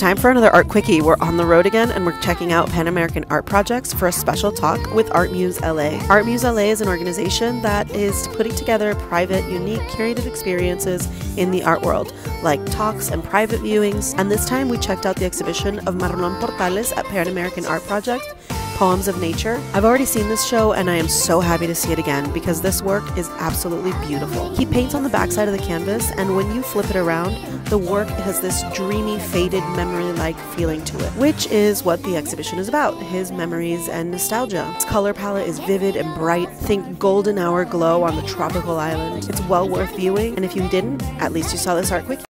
time for another Art Quickie. We're on the road again and we're checking out Pan American art projects for a special talk with Art Muse LA. Art Muse LA is an organization that is putting together private, unique, curated experiences in the art world, like talks and private viewings. And this time we checked out the exhibition of Marlon Portales at Pan American Art Project, Poems of Nature. I've already seen this show and I am so happy to see it again because this work is absolutely beautiful. He paints on the backside of the canvas, and when you flip it around, the work has this dreamy, faded, memory-like feeling to it, which is what the exhibition is about, his memories and nostalgia. Its color palette is vivid and bright. Think golden hour glow on the tropical island. It's well worth viewing, and if you didn't, at least you saw this Art Quickie.